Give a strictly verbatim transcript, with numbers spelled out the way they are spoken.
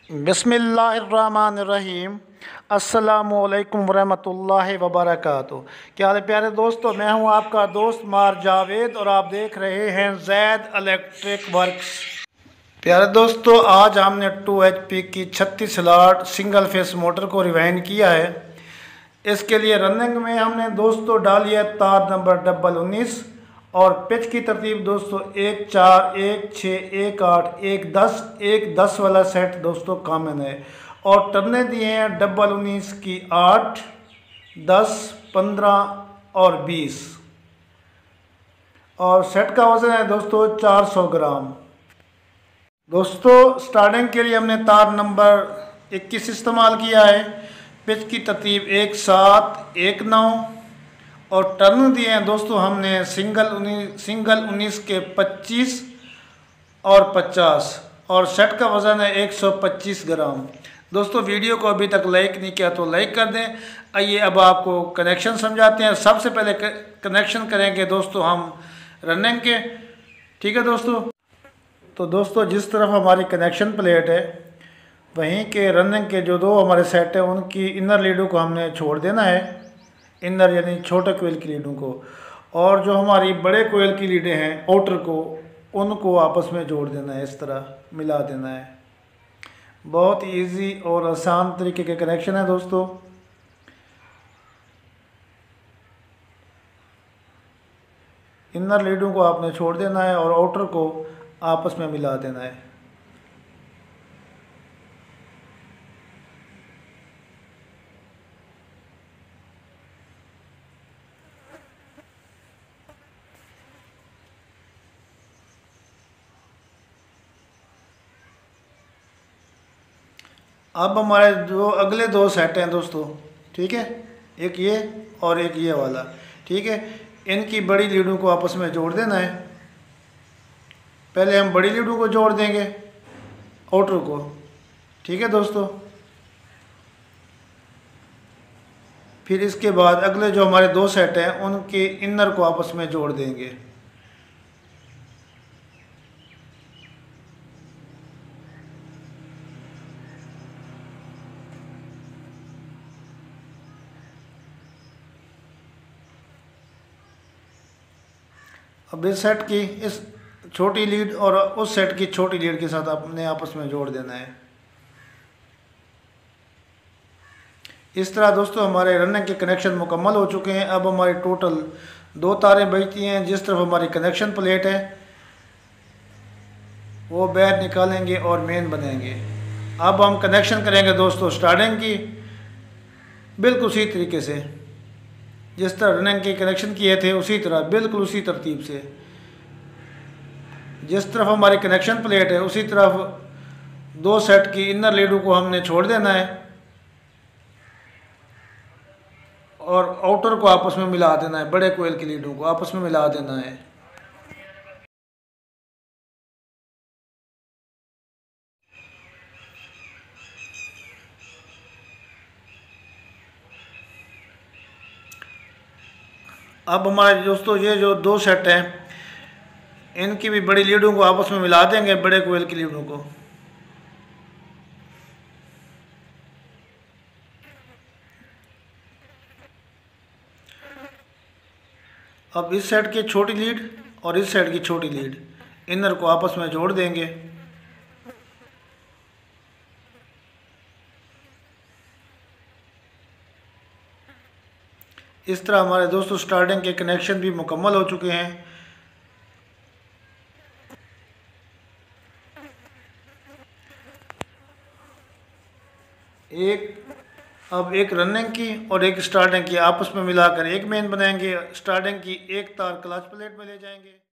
बिस्मिल्लाहिर्रहमानिर्रहीम। अस्सलामुअलैकुम वरहमतुल्लाहि वबरकातुहू। क्या हाल है प्यारे दोस्तों, मैं हूं आपका दोस्त मार जावेद और आप देख रहे हैं जैद इलेक्ट्रिक वर्क्स। प्यारे दोस्तों, आज हमने टू एच पी की छत्तीस स्लॉट सिंगल फेस मोटर को रिवाइंड किया है। इसके लिए रनिंग में हमने दोस्तों डाली है तार नंबर डबल उन्नीस और पिच की तरतीब दोस्तों एक चार एक छः एक आठ एक दस एक दस वाला सेट दोस्तों कॉमन है। और टर्ने दिए हैं डबल उन्नीस की आठ दस पंद्रह और बीस और सेट का वज़न है दोस्तों चार सौ ग्राम। दोस्तों स्टार्टिंग के लिए हमने तार नंबर इक्कीस इस्तेमाल किया है। पिच की तरतीब एक सात एक नौ और टर्न दिए हैं दोस्तों हमने सिंगल उन्नीस सिंगल उन्नीस के पच्चीस और पचास और सेट का वज़न है एक सौ पच्चीस ग्राम। दोस्तों वीडियो को अभी तक लाइक नहीं किया तो लाइक कर दें। आइए अब आपको कनेक्शन समझाते हैं। सबसे पहले कनेक्शन करेंगे दोस्तों हम रनिंग के, ठीक है दोस्तों। तो दोस्तों जिस तरफ हमारी कनेक्शन प्लेट है वहीं के रनिंग के जो दो हमारे सेट हैं उनकी इनर लीडों को हमने छोड़ देना है, इनर यानी छोटे कोयल की लीडों को, और जो हमारी बड़े कोयल की लीडें हैं आउटर को उनको आपस में जोड़ देना है, इस तरह मिला देना है। बहुत इजी और आसान तरीके के कनेक्शन है दोस्तों। इनर लीडों को आपने छोड़ देना है और आउटर को आपस में मिला देना है। अब हमारे जो अगले दो सेट हैं दोस्तों, ठीक है, एक ये और एक ये वाला, ठीक है, इनकी बड़ी लीडों को आपस में जोड़ देना है। पहले हम बड़ी लीडों को जोड़ देंगे आउटर को, ठीक है दोस्तों। फिर इसके बाद अगले जो हमारे दो सेट हैं उनके इनर को आपस में जोड़ देंगे। अब इस सेट की इस छोटी लीड और उस सेट की छोटी लीड के साथ अपने आपस में जोड़ देना है। इस तरह दोस्तों हमारे रनिंग के कनेक्शन मुकम्मल हो चुके हैं। अब हमारी टोटल दो तारें बचती हैं। जिस तरफ हमारी कनेक्शन प्लेट है वो बैर निकालेंगे और मेन बनेंगे। अब हम कनेक्शन करेंगे दोस्तों स्टार्टिंग की बिल्कुल उसी तरीके से जिस तरह रनिंग के कनेक्शन किए थे, उसी तरह बिल्कुल उसी तरतीब से। जिस तरफ हमारी कनेक्शन प्लेट है उसी तरफ दो सेट की इनर लीडों को हमने छोड़ देना है और आउटर को आपस में मिला देना है, बड़े कोयल की लीडों को आपस में मिला देना है। अब हमारे दोस्तों ये जो दो सेट हैं इनकी भी बड़ी लीडों को आपस में मिला देंगे, बड़े कोयल की लीडों को। अब इस सेट की छोटी लीड और इस सेट की छोटी लीड इनर को आपस में जोड़ देंगे। इस तरह हमारे दोस्तों स्टार्टिंग के कनेक्शन भी मुकम्मल हो चुके हैं। एक अब एक रनिंग की और एक स्टार्टिंग की आपस में मिलाकर एक मेन बनाएंगे। स्टार्टिंग की एक तार क्लच प्लेट में ले जाएंगे।